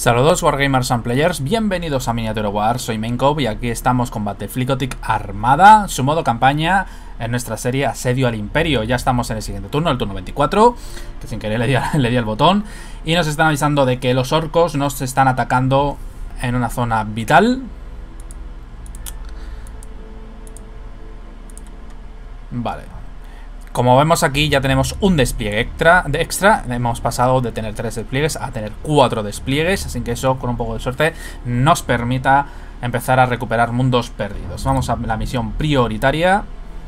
Saludos Wargamers and Players, bienvenidos a Miniature War, soy Maincove y aquí estamos con Battlefleet Armada, su modo campaña en nuestra serie Asedio al Imperio. Ya estamos en el siguiente turno, el turno 24, que sin querer le di al botón, y nos están avisando de que los orcos nos están atacando en una zona vital. Vale. Como vemos aquí ya tenemos un despliegue extra. Hemos pasado de tener 3 despliegues a tener 4 despliegues. Así que eso, con un poco de suerte, nos permita empezar a recuperar mundos perdidos. Vamos a la misión prioritaria.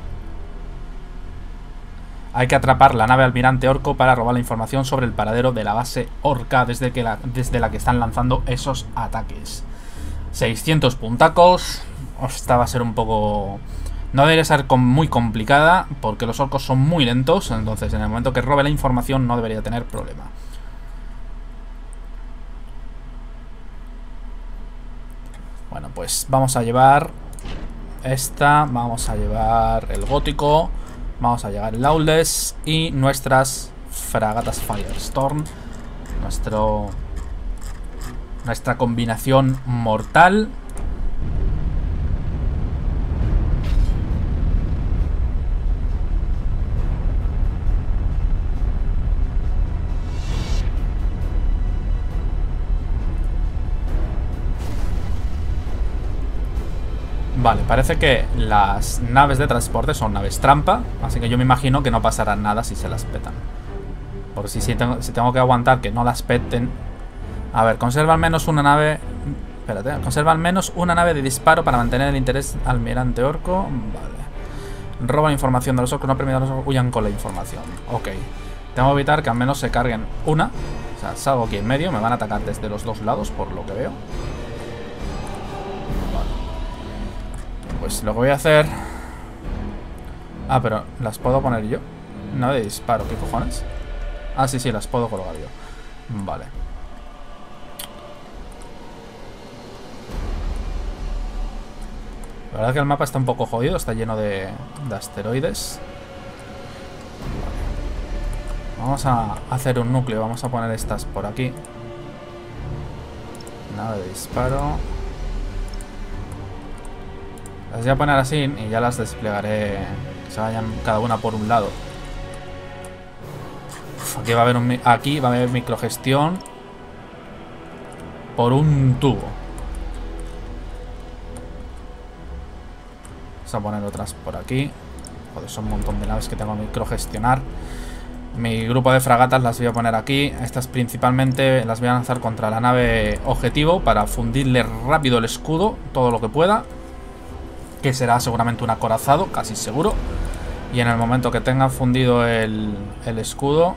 Hay que atrapar la nave almirante orco para robar la información sobre el paradero de la base orca desde la que están lanzando esos ataques. 600 puntacos. Esta va a ser un poco... No debería ser muy complicada porque los orcos son muy lentos, entonces en el momento que robe la información no debería tener problema. Bueno, pues vamos a llevar esta, vamos a llevar el gótico, vamos a llevar el Lawless y nuestras fragatas Firestorm, nuestra combinación mortal. Vale, parece que las naves de transporte son naves trampa, así que yo me imagino que no pasará nada si se las petan. Por si tengo que aguantar que no las peten. A ver, conserva al menos una nave... Espérate, conserva al menos una nave de disparo para mantener el interés almirante orco. Vale. Roba la información de los orcos, no permite a los orcos huyan con la información. Ok. Tengo que evitar que al menos se carguen una. O sea, salgo aquí en medio, me van a atacar desde los dos lados, por lo que veo. Pues lo que voy a hacer... Ah, pero ¿las puedo poner yo? No de disparo, ¿qué cojones? Ah, sí, las puedo colocar yo. Vale. La verdad es que el mapa está un poco jodido, está lleno de asteroides. Vale. Vamos a hacer un núcleo, vamos a poner estas por aquí. Nada de disparo. Las voy a poner así y ya las desplegaré, que se vayan cada una por un lado. Uf, aquí va a haber microgestión por un tubo. Vamos a poner otras por aquí. Joder, son un montón de naves que tengo que microgestionar. Mi grupo de fragatas las voy a poner aquí. Estas principalmente las voy a lanzar contra la nave objetivo para fundirle rápido el escudo, todo lo que pueda. Que será seguramente un acorazado, casi seguro. Y en el momento que tenga fundido el escudo,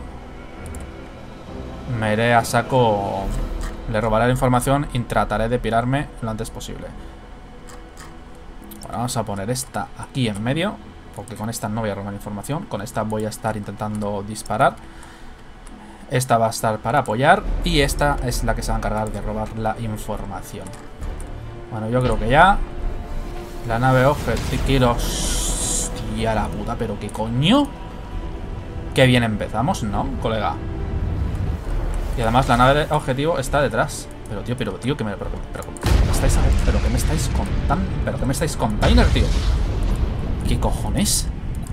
me iré a saco. Le robaré la información y trataré de pirarme lo antes posible. Bueno, vamos a poner esta aquí en medio, porque con esta no voy a robar información. Con esta voy a estar intentando disparar. Esta va a estar para apoyar. Y esta es la que se va a encargar de robar la información. Bueno, yo creo que ya... La nave objetivo. Hostia la puta, pero qué coño. Qué bien empezamos, ¿no, colega? Y además la nave de objetivo está detrás. Pero tío, que me estáis contando. Pero que me estáis container, tío. ¿Qué cojones?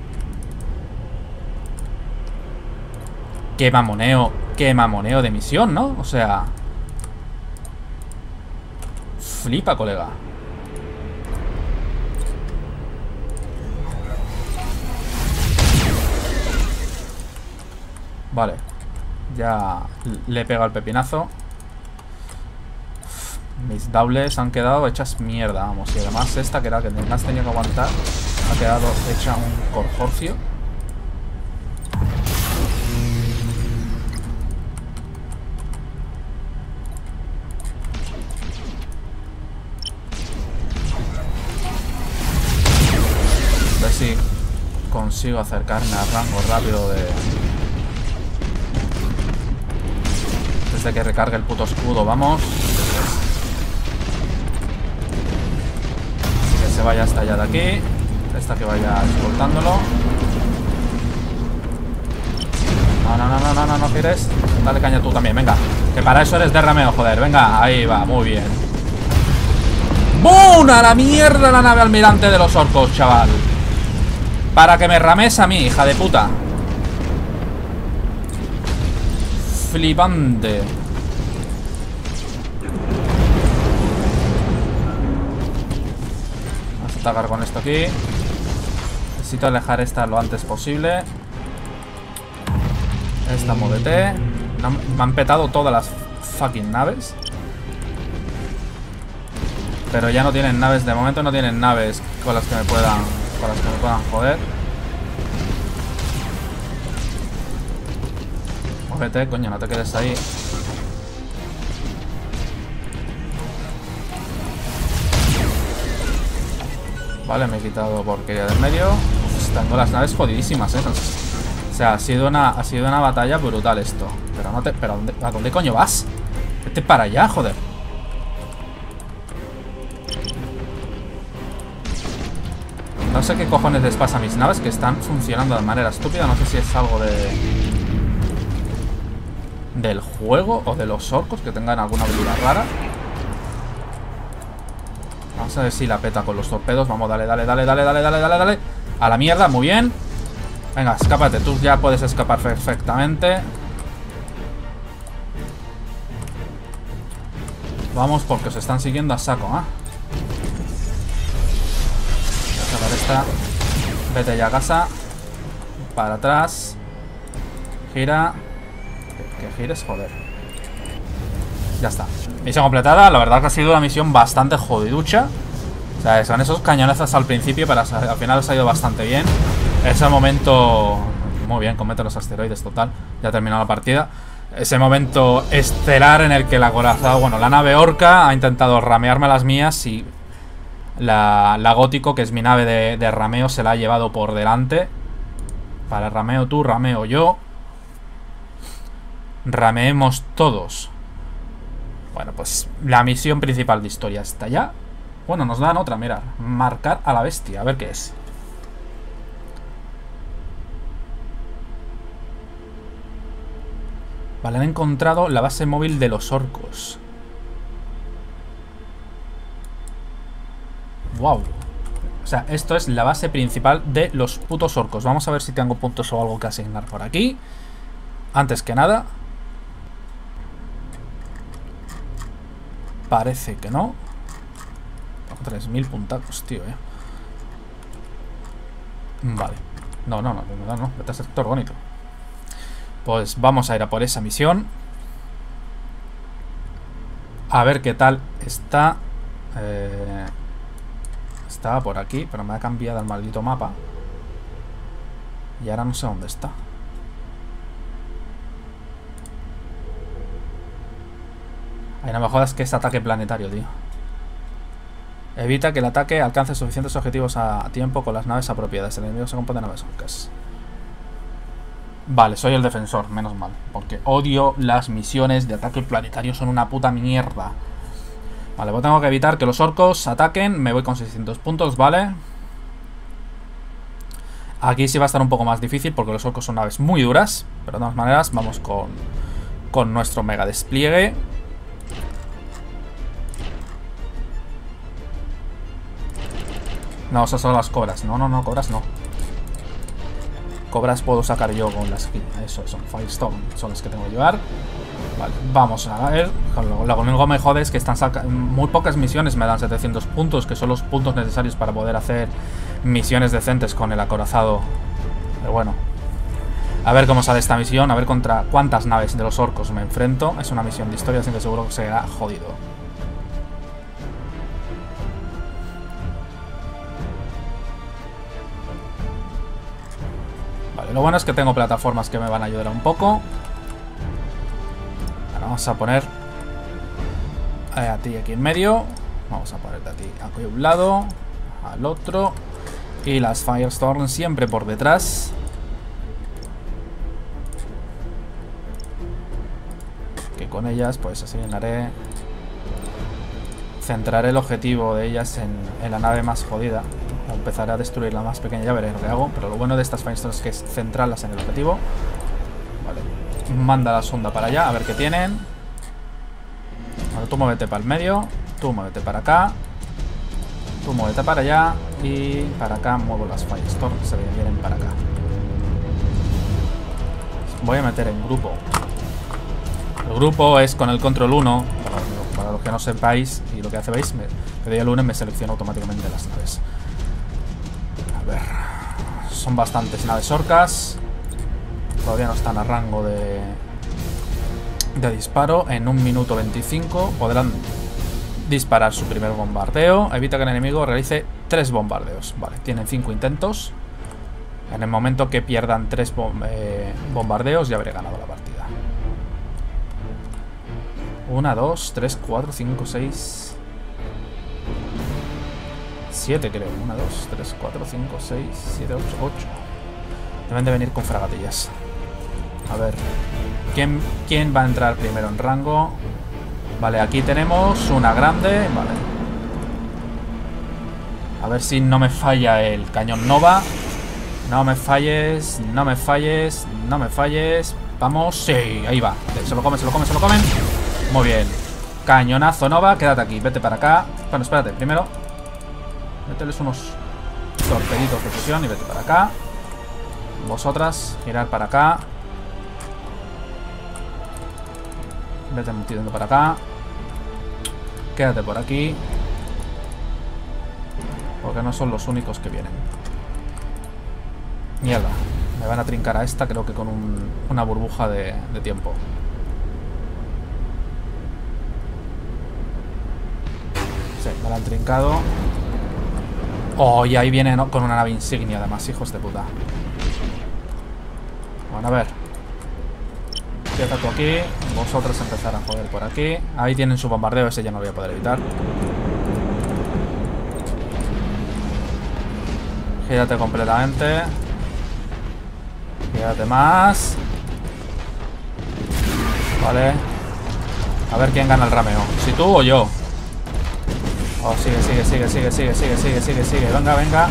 Qué mamoneo de misión, ¿no? O sea, flipa, colega. Vale, ya le he pegado el pepinazo. Mis doubles han quedado hechas mierda, vamos. Y además esta, que era que más tenía que aguantar, ha quedado hecha un conjorcio. A ver si consigo acercarme al rango rápido de... Desde que recargue el puto escudo, vamos. Que se vaya hasta allá de aquí. Esta que vaya escoltándolo. No tires. Dale caña tú también, venga. Que para eso eres de rameo, joder. Venga, ahí va, muy bien. ¡Bum! ¡A la mierda la nave almirante de los orcos, chaval! Para que me rames a mí, hija de puta. Flipante. Vamos a atacar con esto aquí. Necesito alejar esta lo antes posible. Esta, muévete. Me han petado todas las fucking naves. Pero ya no tienen naves. De momento no tienen naves con las que me puedan joder. Muévete, coño, no te quedes ahí. Vale, me he quitado porquería del medio. Uf, tengo las naves jodidísimas, O sea, ha sido una batalla brutal esto. Pero no te... Pero ¿a dónde coño vas? Vete para allá, joder. No sé qué cojones les pasa a mis naves, que están funcionando de manera estúpida. No sé si es algo del juego o de los orcos, que tengan alguna habilidad rara. Vamos a ver si la peta con los torpedos. Vamos, dale. A la mierda, muy bien. Venga, escápate, tú ya puedes escapar perfectamente. Vamos, porque os están siguiendo a saco, ¿eh? Esta. Vete ya a casa. Para atrás. Gira. Que gires, joder. Ya está. Misión completada. La verdad que ha sido una misión bastante jodiducha. O sea, son esos cañonazos al principio, pero al final os ha ido bastante bien. Ese momento... Muy bien, comete los asteroides, total. Ya ha terminado la partida. Ese momento estelar en el que el acorazado... Bueno, la nave orca ha intentado ramearme las mías y... La gótico, que es mi nave de rameo, se la ha llevado por delante. Para rameo tú, rameo yo. Rameemos todos. Bueno, pues la misión principal de historia está ya. Bueno, nos dan otra, mira. Marcar a la bestia, a ver qué es. Vale, han encontrado la base móvil de los orcos. Wow. O sea, esto es la base principal de los putos orcos. Vamos a ver si tengo puntos o algo que asignar por aquí. Antes que nada. Parece que no. 3000 puntacos, tío, Vale. No. Vete a sector bonito. Pues vamos a ir a por esa misión. A ver qué tal está. Estaba por aquí, pero me ha cambiado el maldito mapa. Y ahora no sé dónde está. Ay, no me jodas que es ataque planetario, tío. Evita que el ataque alcance suficientes objetivos a tiempo con las naves apropiadas. El enemigo se compone de naves orcas. Vale, soy el defensor, menos mal. Porque odio las misiones de ataque planetario, son una puta mierda. Vale, pues tengo que evitar que los orcos ataquen. Me voy con 600 puntos, vale. Aquí sí va a estar un poco más difícil porque los orcos son naves muy duras. Pero de todas maneras, vamos con nuestro mega despliegue. No, esas son las cobras. No, cobras no. Cobras puedo sacar yo con las... Eso, son Firestone, son las que tengo que llevar. Vale, vamos a ver. Lo único que me jode es que están muy pocas misiones me dan 700 puntos, que son los puntos necesarios para poder hacer misiones decentes con el acorazado. Pero bueno. A ver cómo sale esta misión, a ver contra cuántas naves de los orcos me enfrento. Es una misión de historia, así que seguro que será jodido. Lo bueno es que tengo plataformas que me van a ayudar un poco. Ahora vamos a poner a ti aquí en medio. Vamos a ponerte a ti aquí a un lado, al otro. Y las Firestorm siempre por detrás. Que con ellas pues asignaré... Centraré el objetivo de ellas en la nave más jodida. Empezaré a destruir la más pequeña, ya veré lo que hago. Pero lo bueno de estas Firestorm es que es centrarlas en el objetivo. Vale. Manda la sonda para allá, a ver qué tienen. Vale, tú muévete para el medio. Tú muévete para acá. Tú muévete para allá. Y para acá muevo las Firestorm que se vienen para acá. Voy a meter en grupo. El grupo es con el control 1. Para los que no sepáis y lo que hace, veis, le doy al 1 y me selecciona automáticamente las naves. A ver. Son bastantes naves orcas. Todavía no están a rango de disparo. En 1 minuto 25 podrán disparar su primer bombardeo. Evita que el enemigo realice 3 bombardeos. Vale, tienen 5 intentos. En el momento que pierdan 3 bombardeos ya habré ganado la partida. 1, 2, 3, 4, 5, 6, 7 creo. 1, 2, 3, 4, 5, 6, 7, 8, 8. Deben de venir con fragatillas. A ver, ¿quién va a entrar primero en rango? Vale, aquí tenemos una grande. Vale. A ver si no me falla el cañón Nova. No me falles, no me falles, no me falles. Vamos, sí, ahí va. Se lo comen, se lo comen, se lo comen. Muy bien. Cañonazo Nova, quédate aquí, vete para acá. Bueno, espérate, primero mételes unos torpeditos de fusión y vete para acá. Vosotras, girar para acá. Vete metiendo para acá. Quédate por aquí. Porque no son los únicos que vienen. Mierda. Me van a trincar a esta, creo que con una burbuja de tiempo. Sí, me la han trincado. Oh, y ahí viene, ¿no? Con una nave insignia, además, hijos de puta. Bueno, a ver. Empieza tú aquí. Vosotros empezar a joder por aquí. Ahí tienen su bombardeo, ese ya no lo voy a poder evitar. Gírate completamente. Gírate más. Vale. A ver quién gana el rameo. Si tú o yo. Oh, sigue, sigue, sigue, sigue, sigue, sigue, sigue, sigue, sigue. Venga, venga.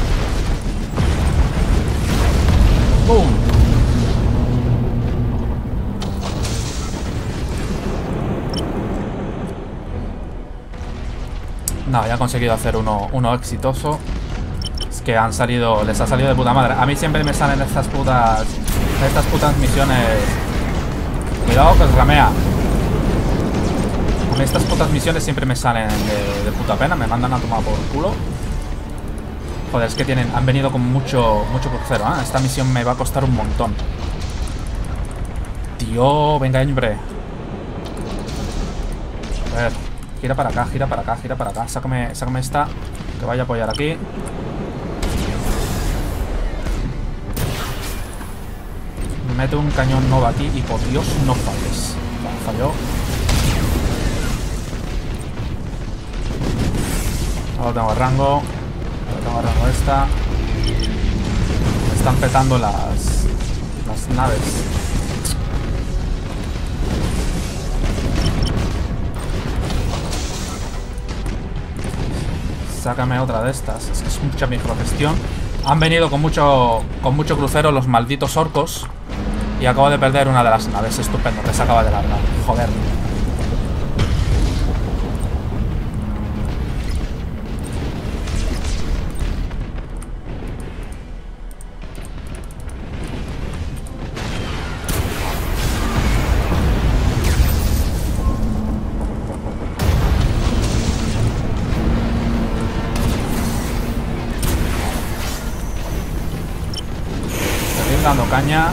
¡Bum! No, ya he conseguido hacer uno exitoso. Es que han salido, les ha salido de puta madre. A mí siempre me salen estas putas misiones. Cuidado que os ramea. A mí estas putas misiones siempre me salen de puta pena. Me mandan a tomar por culo. Joder, es que han venido con mucho crucero, ¿eh? Esta misión me va a costar un montón. Tío, venga, hombre. A ver, gira para acá, gira para acá, gira para acá. Sácame esta, que vaya a apoyar aquí. Mete un cañón Nova aquí y por Dios no falles. Vale, falló. Ahora tengo rango. Ahora tengo rango esta. Me están petando las naves. Sácame otra de estas. Es que es mucha microgestión. Han venido con mucho crucero los malditos orcos. Y acabo de perder una de las naves. Estupendo, que se acaba de largar. Joder. Seguir dando caña.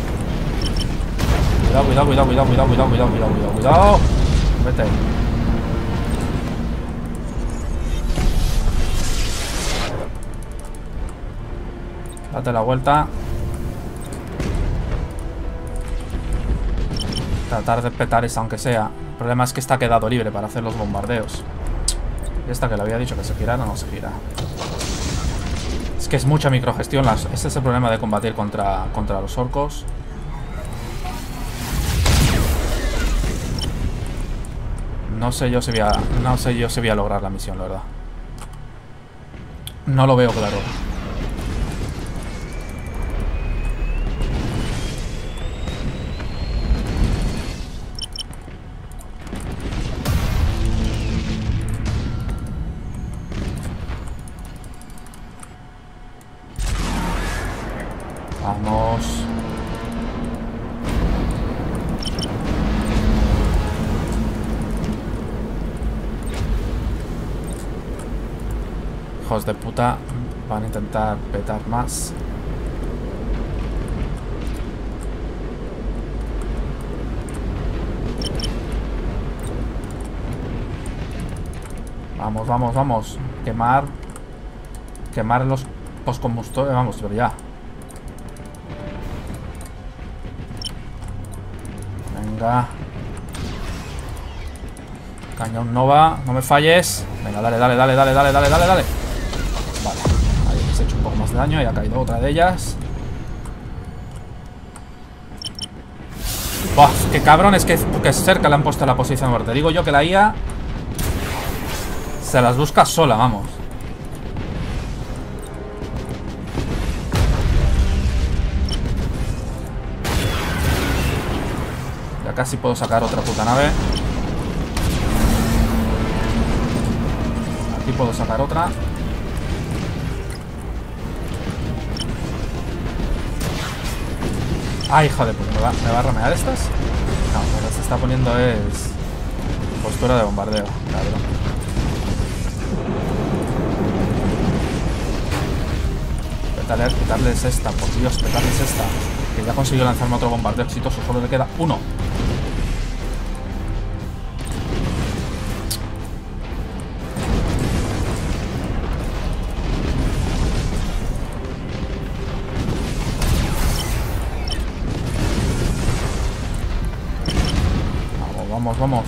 Cuidado, cuidado, cuidado, cuidado, cuidado, cuidado, cuidado, cuidado, cuidado. Vete. Date la vuelta. Tratar de petar esa aunque sea. El problema es que esta ha quedado libre para hacer los bombardeos. Y esta que le había dicho que se girara, no se gira. Es que es mucha microgestión. Ese es el problema de combatir contra los orcos. No sé yo si voy a lograr la misión, la verdad. No lo veo claro. Vamos. Hijos de puta. Van a intentar petar más. Vamos, vamos, vamos. Quemar los postcombustores. Vamos, pero ya. Venga. Cañón Nova, no me falles. Venga, dale, dale, dale, dale, dale, dale, dale, dale. Vale, ahí les he hecho un poco más de daño y ha caído otra de ellas. Buah, qué cabrones que cerca le han puesto la posición muerta. Digo yo que la IA se las busca sola, vamos. Ya casi puedo sacar otra puta nave. Aquí puedo sacar otra. Ay, hijo de puta, ¿me va a ramear estas? No, lo que se está poniendo es postura de bombardeo, cabrón. Petarles esta, por Dios, petarles esta. Que ya consiguió lanzarme otro bombardeo exitoso, solo le queda uno. Vamos, vamos, vamos.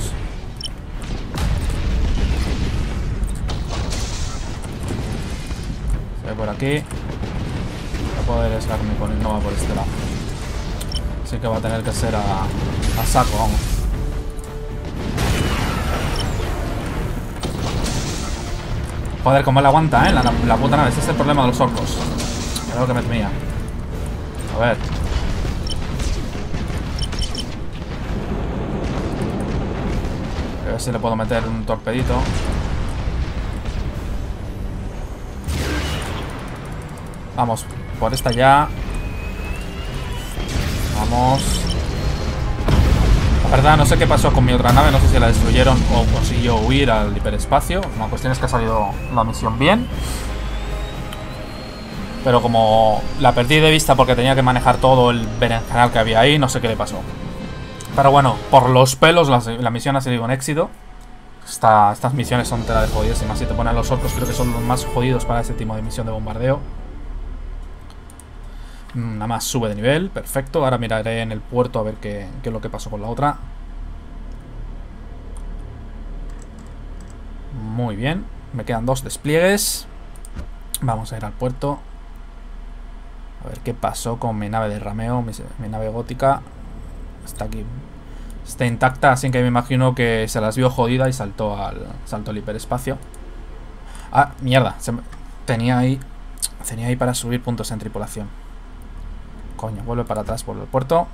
Se ve por aquí. Poder arriesgarme con el Nova por este lado. Así que va a tener que ser a saco, vamos. Joder, cómo le aguanta, la puta nave. Ese es el problema de los orcos. Es lo que me temía. A ver. A ver si le puedo meter un torpedito. Vamos. Por esta ya. Vamos. La verdad no sé qué pasó con mi otra nave. No sé si la destruyeron o consiguió huir al hiperespacio. La cuestión es que ha salido la misión bien. Pero como la perdí de vista porque tenía que manejar todo el berenjenal que había ahí, no sé qué le pasó. Pero bueno, por los pelos la misión ha sido un éxito. Estas misiones son tela de jodidísimas. Si te ponen los orcos, creo que son los más jodidos para ese tipo de misión de bombardeo. Nada más sube de nivel, perfecto. Ahora miraré en el puerto a ver qué es lo que pasó con la otra. Muy bien, me quedan 2 despliegues. Vamos a ir al puerto. A ver qué pasó con mi nave de rameo, mi nave gótica. Está aquí, está intacta, así que me imagino que se las vio jodida y saltó al hiperespacio. Ah, mierda, tenía ahí para subir puntos en tripulación. Coño, vuelve para atrás por el puerto.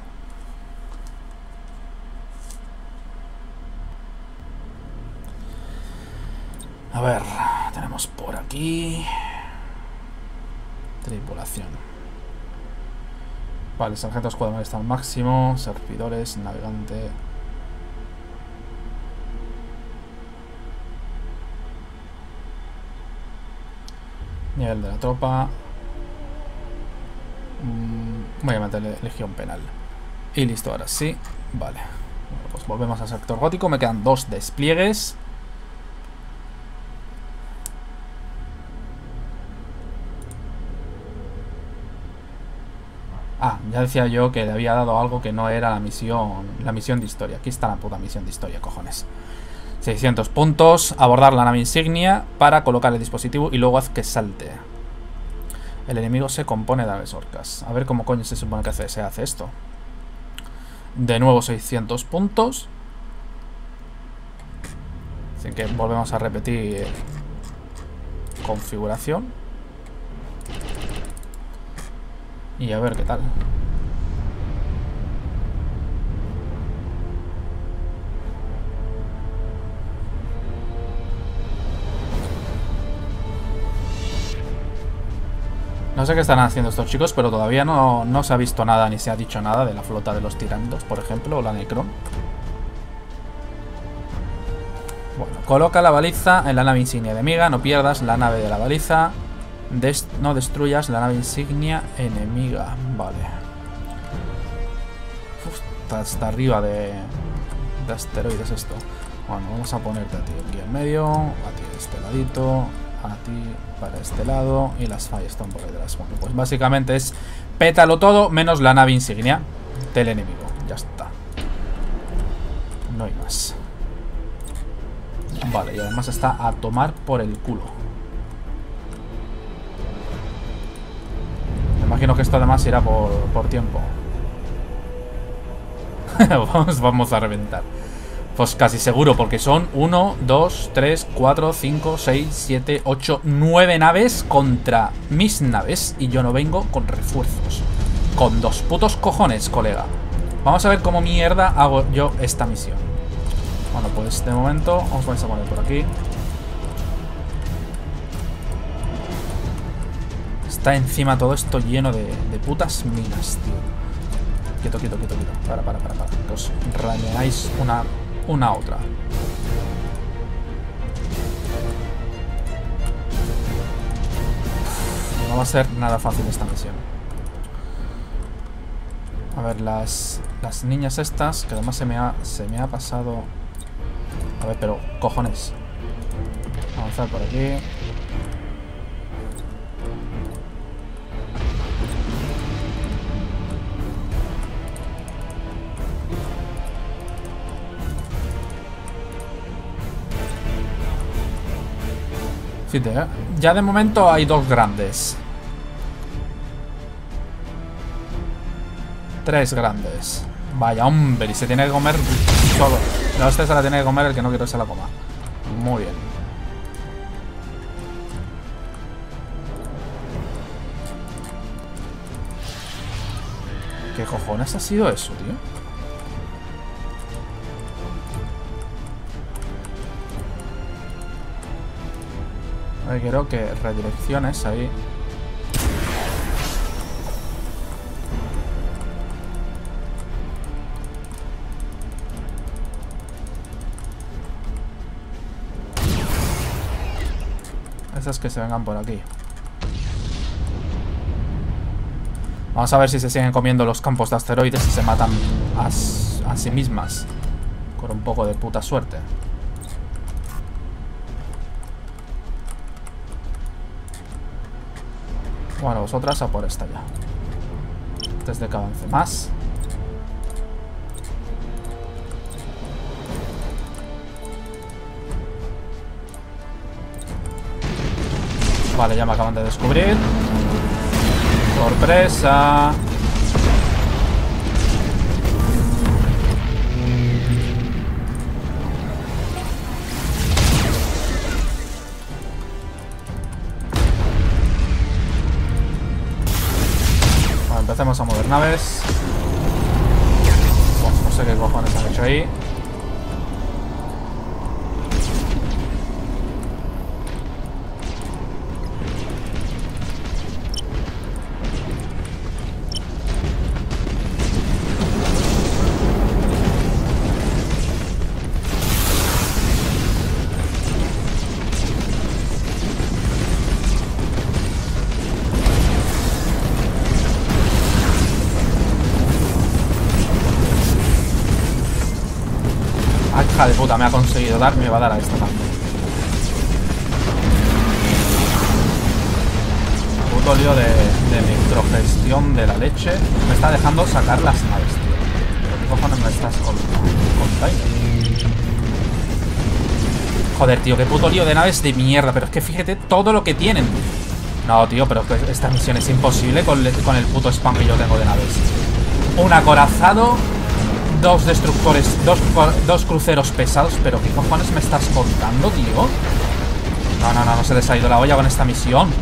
A ver, tenemos por aquí tripulación. Vale, sargento escuadrón está al máximo. Servidores, navegante. Nivel de la tropa. Voy a meterle legión penal. Y listo, ahora sí. Vale. Bueno, pues volvemos al sector gótico. Me quedan 2 despliegues. Ah, ya decía yo que le había dado algo que no era la misión de historia. Aquí está la puta misión de historia, cojones. 600 puntos. Abordar la nave insignia para colocar el dispositivo y luego haz que salte. El enemigo se compone de aves orcas. A ver cómo coño se supone que se hace esto. De nuevo 600 puntos. Así que volvemos a repetir configuración. Y a ver qué tal. No sé qué están haciendo estos chicos, pero todavía no se ha visto nada ni se ha dicho nada de la flota de los tirandos, por ejemplo, o la Necron. Bueno, coloca la baliza en la nave insignia enemiga. No pierdas la nave de la baliza. No destruyas la nave insignia enemiga. Vale. Uf, está hasta arriba de asteroides esto. Bueno, vamos a ponerte a ti aquí en medio, a ti de este ladito, a ti para este lado y las Firestone por detrás. Bueno, pues básicamente es pétalo todo menos la nave insignia del enemigo. Ya está. No hay más. Vale, y además está a tomar por el culo. Me imagino que esto además irá por tiempo. Vamos a reventar. Pues casi seguro, porque son 1, 2, 3, 4, 5, 6, 7, 8, 9 naves contra mis naves. Y yo no vengo con refuerzos. Con 2 putos cojones, colega. Vamos a ver cómo mierda hago yo esta misión. Bueno, pues de momento os vais a poner por aquí. Está encima todo esto lleno de putas minas, tío. Quieto, quieto, quieto, quieto. Para. Que os raneáis una a otra. No va a ser nada fácil esta misión. A ver, las niñas estas, que además se me ha pasado. A ver, pero cojones. Avanzar por aquí. Fíjate, ya de momento hay 2 grandes. 3 grandes. Vaya, hombre, y se tiene que comer solo. No, este se la tiene que comer, el que no quiero que se la coma. Muy bien. ¿Qué cojones ha sido eso, tío? A ver, quiero que redirecciones ahí. Esas que se vengan por aquí. Vamos a ver si se siguen comiendo los campos de asteroides y se matan a sí mismas. Con un poco de puta suerte. Bueno, vosotras a por esta ya. Antes de que avance más. Vale, ya me acaban de descubrir. Sorpresa. Bueno, empecemos a mover naves. Bueno, no sé qué cojones han hecho ahí. Hija de puta, me ha conseguido dar, me va a dar a esta también. Puto lío de microgestión de la leche. Me está dejando sacar las naves, tío. ¿Qué cojones me estás contando? Joder, tío, qué puto lío de naves de mierda. Pero es que fíjate todo lo que tienen. No, tío, pero esta misión es imposible con el puto spam que yo tengo de naves. Un acorazado, 2 destructores, 2 cruceros pesados. Pero ¿qué cojones me estás contando, tío? No se les ha ido la olla con esta misión.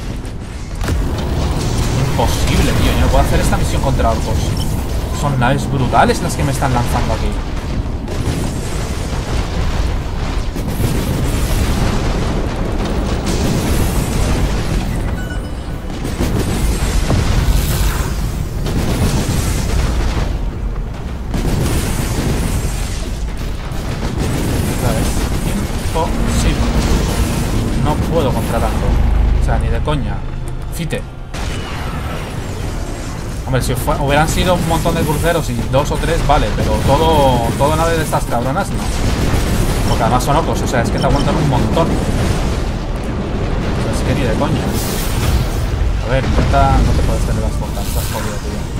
Imposible, tío. Yo no puedo hacer esta misión contra orcos. Son naves brutales las que me están lanzando aquí. Hombre, si hubieran sido un montón de cruceros y 2 o 3, vale, pero todo nave de estas cabronas no. Porque además son otros, o sea, es que te aguantan un montón. Es que ni de coña. A ver, intenta... No te puedes tener las portas, estás jodido, tío.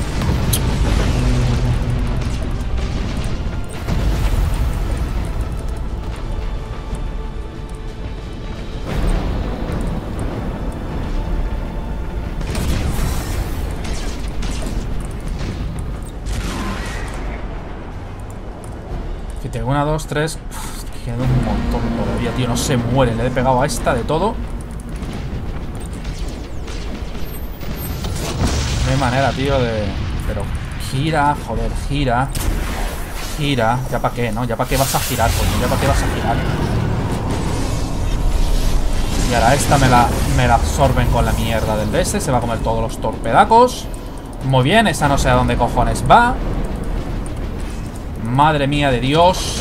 Tengo 1, 2, 3. Queda un montón todavía, tío. No se muere. Le he pegado a esta de todo. No hay manera, tío, de... Pero gira, joder, gira. Gira. ¿Ya para qué, no? ¿Ya para qué vas a girar, coño? ¿Ya para qué vas a girar? Y ahora esta me la absorben con la mierda del DS. Se va a comer todos los torpedacos. Muy bien, esa no sé a dónde cojones va. Madre mía de Dios.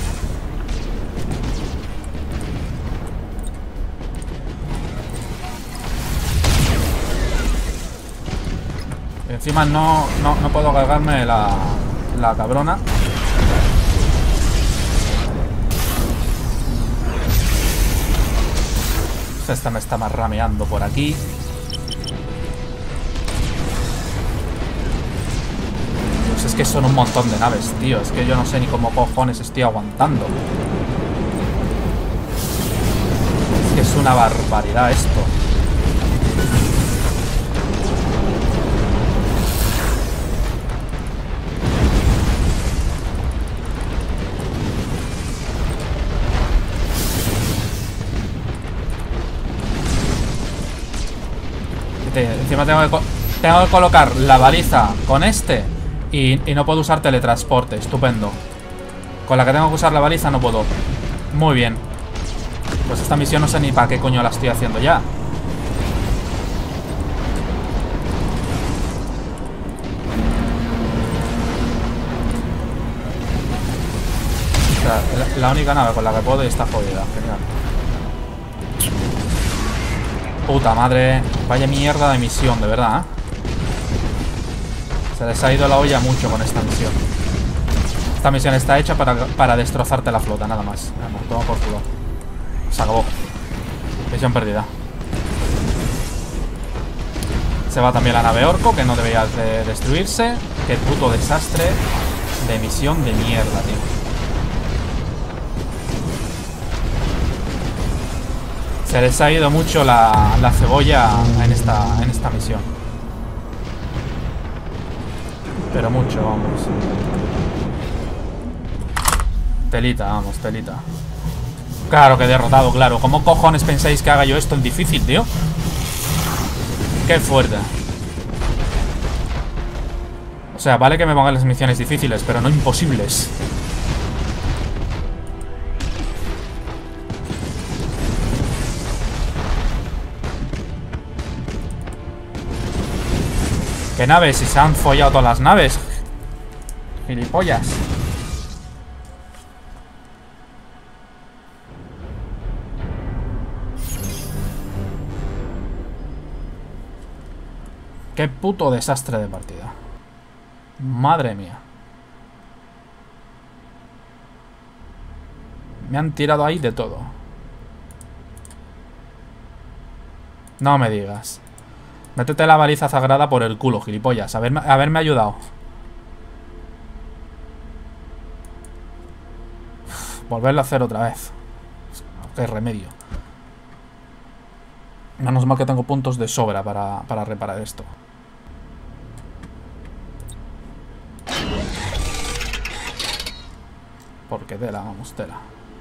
Encima no puedo cargarme la cabrona. Esta me está marrameando por aquí. Es que son un montón de naves, tío. Es que yo no sé ni cómo cojones estoy aguantando. Es que es una barbaridad esto. Encima tengo que colocar la baliza con este. Y no puedo usar teletransporte, estupendo. Con la que tengo que usar la baliza no puedo. Muy bien. Pues esta misión no sé ni para qué coño la estoy haciendo ya. O sea, la única nave con la que puedo y está jodida. Genial. Puta madre. Vaya mierda de misión, de verdad, ¿eh? Se les ha ido la olla mucho con esta misión. Esta misión está hecha para destrozarte la flota, nada más. Vamos, toma por culo. Se acabó. Misión perdida. Se va también la nave Orco, que no debería de destruirse. Qué puto desastre de misión de mierda, tío. Se les ha ido mucho la cebolla en esta misión. Pero mucho, vamos. Telita, vamos, telita. Claro que he derrotado, claro. ¿Cómo cojones pensáis que haga yo esto en difícil, tío? Qué fuerte. O sea, vale que me pongan las misiones difíciles, pero no imposibles. ¿Qué naves? Si se han follado todas las naves. Gilipollas. Qué puto desastre de partida. Madre mía. Me han tirado ahí de todo. No me digas. Métete la baliza sagrada por el culo, gilipollas. Haberme ayudado. Volverlo a hacer otra vez. Qué remedio. Menos mal que tengo puntos de sobra para reparar esto. Porque tela, vamos, tela.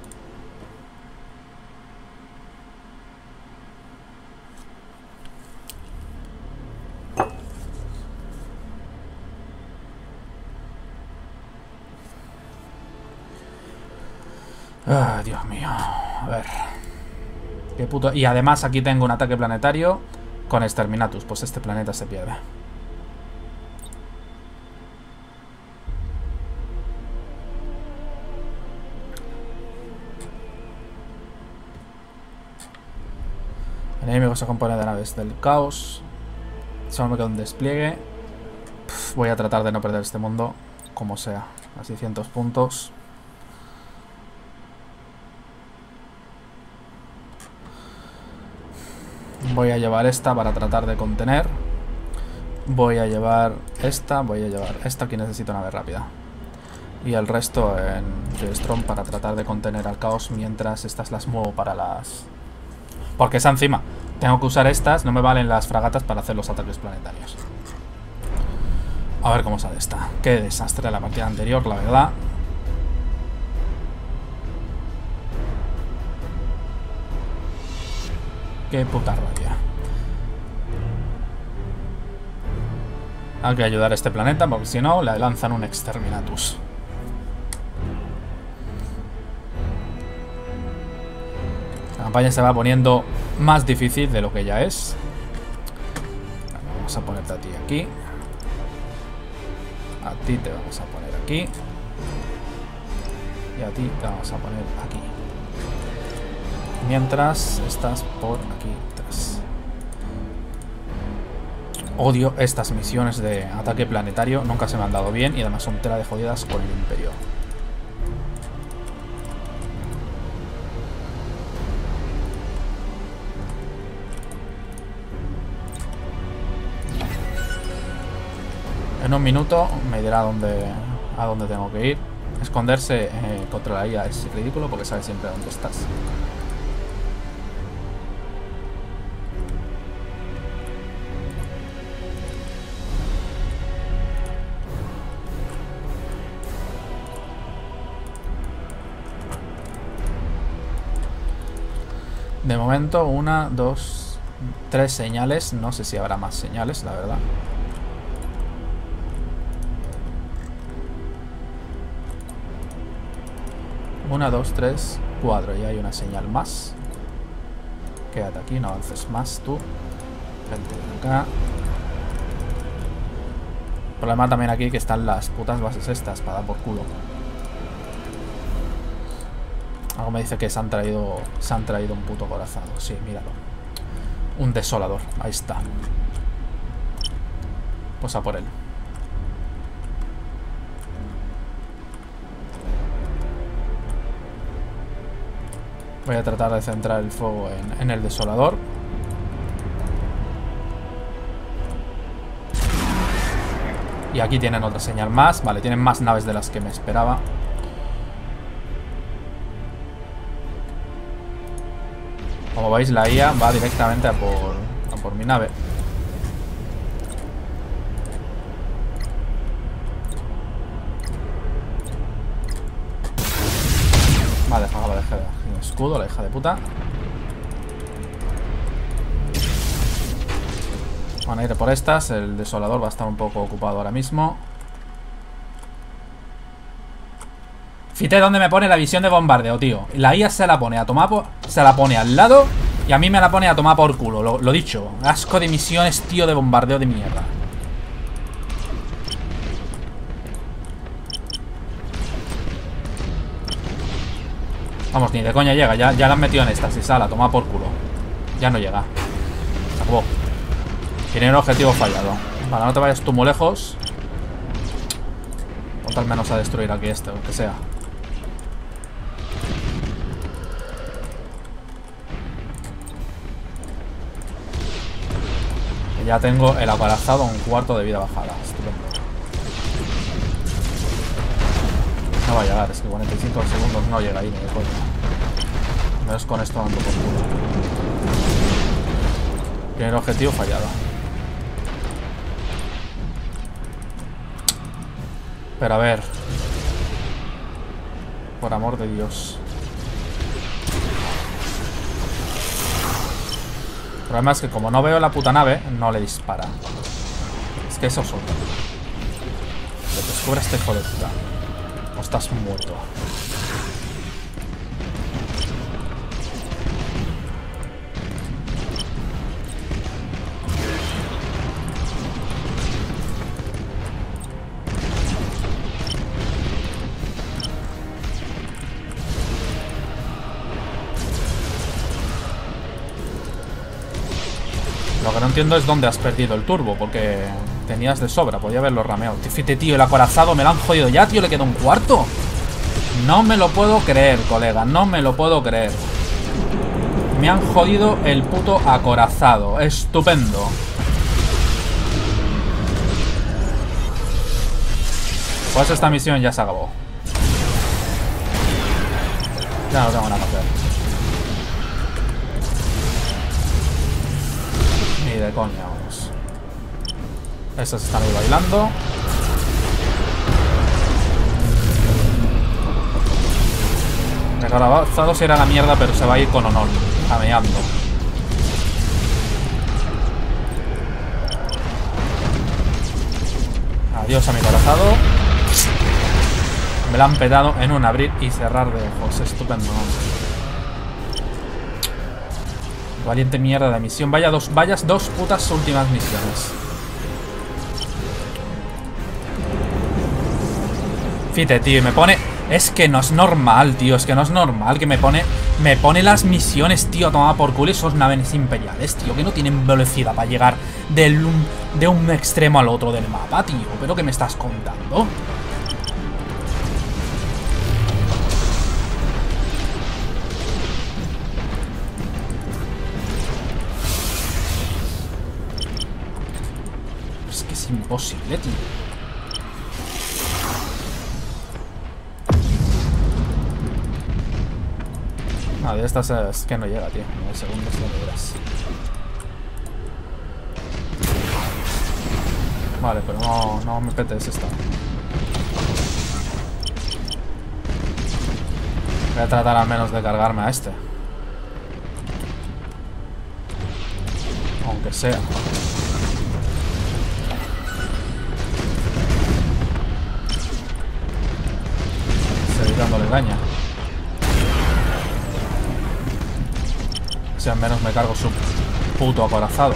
Ay, Dios mío. A ver. Qué puto... Y además aquí tengo un ataque planetario con Exterminatus. Pues este planeta se pierde. El enemigo se compone de naves del caos. Solo me queda un despliegue. Voy a tratar de no perder este mundo, como sea. A 600 puntos. Voy a llevar esta para tratar de contener. Voy a llevar esta. Voy a llevar esta que necesito nave rápida. Y el resto en Geostrom para tratar de contener al caos mientras estas las muevo para las... Porque esa encima. Tengo que usar estas. No me valen las fragatas para hacer los ataques planetarios. A ver cómo sale esta. Qué desastre la partida anterior, la verdad. Qué puta rabia. Hay que ayudar a este planeta porque si no le lanzan un Exterminatus. La campaña se va poniendo más difícil de lo que ya es. Vamos a ponerte a ti aquí. A ti te vamos a poner aquí. Y a ti te vamos a poner aquí. Mientras estás por aquí atrás. Odio estas misiones de ataque planetario. Nunca se me han dado bien y además son tela de jodidas con el Imperio. En un minuto me dirá a dónde tengo que ir. Esconderse contra la IA es ridículo porque sabe siempre dónde estás. De momento, 1, 2, 3 señales. No sé si habrá más señales, la verdad. Una, 2, 3, 4. Y hay una señal más. Quédate aquí, no avances más tú. Vente acá. Problema también aquí que están las putas bases estas para dar por culo. Algo me dice que se han traído un puto corazado. Sí, míralo. Un desolador. Ahí está. Pues a por él. Voy a tratar de centrar el fuego en el desolador. Y aquí tienen otra señal más. Vale, tienen más naves de las que me esperaba. Como veis, la IA va directamente a por mi nave. Vale, dejado de escudo, la hija de puta. Van a ir por estas. El desolador va a estar un poco ocupado ahora mismo. Fíjate dónde me pone la visión de bombardeo, tío. La IA se la pone a tomar por... Se la pone al lado y a mí me la pone a tomar por culo. Lo dicho. Asco de misiones, tío, de bombardeo de mierda. Vamos, ni de coña llega. Ya la han metido en esta. Si sale, a tomar por culo. Ya no llega. Se acabó. Tiene un objetivo fallado. Vale, no te vayas tú muy lejos. Ponte al menos a destruir aquí este, o que sea. Ya tengo el acorazado a un cuarto de vida bajada. Estupendo. No va a llegar, es que 45 segundos no llega ahí, ni de coña. Menos con esto ando por culo. Primer objetivo fallado. Pero a ver. Por amor de Dios. El problema es que como no veo la puta nave, no le dispara. Es que eso es otro. Que te descubra este hijo de puta. O estás muerto. Lo que no entiendo es dónde has perdido el turbo, porque Tenías de sobra, podía haberlo rameado. Fíjate, tío, el acorazado me lo han jodido ya, tío. Le queda un cuarto. No me lo puedo creer, colega. No me lo puedo creer. Me han jodido el puto acorazado. Estupendo. Pues esta misión ya se acabó. Ya no tengo nada que hacer. Ni de coña, vamos. Estos están ahí bailando. El acorazado se irá a la mierda, pero se va a ir con honor. Jameando. Adiós a mi acorazado. Me la han petado en un abrir y cerrar de ojos. Estupendo. Valiente mierda de misión. Vayas dos putas últimas misiones. Fíjate, tío, y me pone... Es que no es normal, tío. Es que no es normal que me pone las misiones, tío, a tomar por culo esos naves imperiales, tío, que no tienen velocidad para llegar de un extremo al otro del mapa, tío. ¿Pero qué me estás contando? Es que es imposible, tío. No, de estas es que no llega, tío. 9 segundos no logras. Vale, pero no me petes esta. Voy a tratar al menos de cargarme a este. Aunque sea. Seguir dándole daño. Si al menos me cargo su puto acorazado.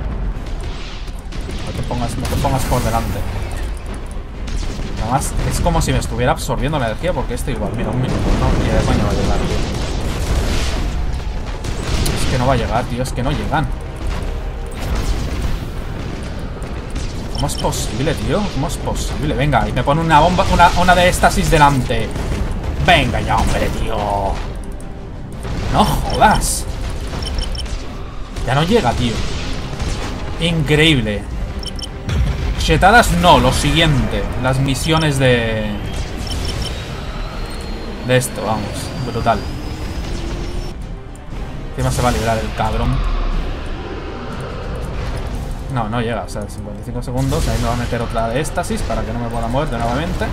No te pongas por delante. Además, es como si me estuviera absorbiendo la energía, porque este igual, mira, un minuto, ¿no? Y de coño va a llegar, tío. Es que no va a llegar, tío, es que no llegan. ¿Cómo es posible, tío? ¿Cómo es posible? Venga, y me pone una bomba, una de éxtasis delante. Venga ya, hombre, tío. No jodas. Ya no llega, tío. Increíble. Chetadas no, lo siguiente. Las misiones de esto, vamos. Brutal. Encima se va a liberar el cabrón. No llega, o sea, 55 segundos. Ahí me va a meter otra de éxtasis para que no me pueda mover de nuevamente.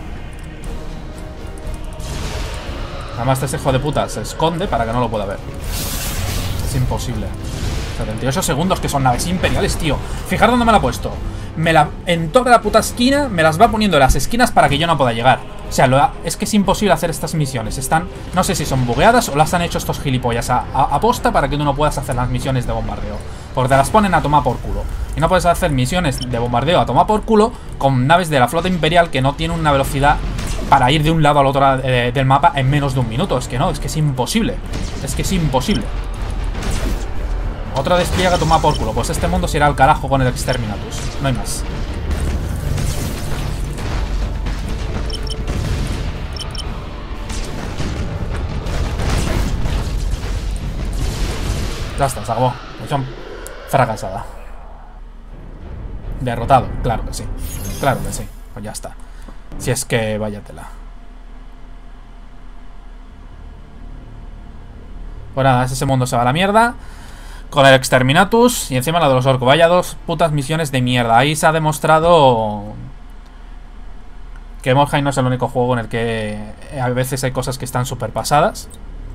Además este hijo de puta se esconde para que no lo pueda ver. Es imposible. 78 segundos, que son naves imperiales, tío. Fijar dónde me la ha puesto. En toda la puta esquina me las va poniendo en las esquinas para que yo no pueda llegar. O sea, es que es imposible hacer estas misiones. No sé si son bugueadas o las han hecho estos gilipollas a posta para que tú no puedas hacer las misiones de bombardeo. Porque te las ponen a tomar por culo. Y no puedes hacer misiones de bombardeo a tomar por culo con naves de la flota imperial que no tienen una velocidad para ir de un lado al otro del mapa en menos de un minuto. Es que no, es que es imposible. Es que es imposible. Otro despliegue a tomar por culo. Pues este mundo se irá al carajo con el Exterminatus. No hay más. Ya está, se acabó. Misión fracasada. Derrotado, claro que sí. Claro que sí. Pues ya está. Si es que váyatela. Pues nada, ese mundo se va a la mierda. Con el Exterminatus y encima la de los orcos. Vaya dos putas misiones de mierda. Ahí se ha demostrado que Morhaime no es el único juego en el que a veces hay cosas que están súper pasadas.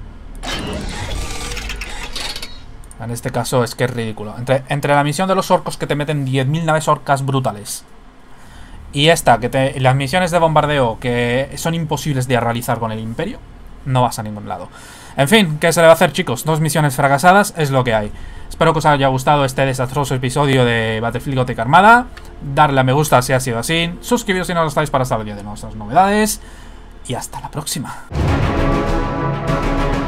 En este caso es que es ridículo. Entre la misión de los orcos que te meten 10.000 naves orcas brutales y esta, las misiones de bombardeo que son imposibles de realizar con el Imperio, no vas a ningún lado. En fin, ¿qué se le va a hacer, chicos? 2 misiones fracasadas es lo que hay. Espero que os haya gustado este desastroso episodio de Battlefield Gothic Armada. Darle a me gusta si ha sido así. Suscribiros si no lo estáis para estar al día de nuestras novedades. Y hasta la próxima.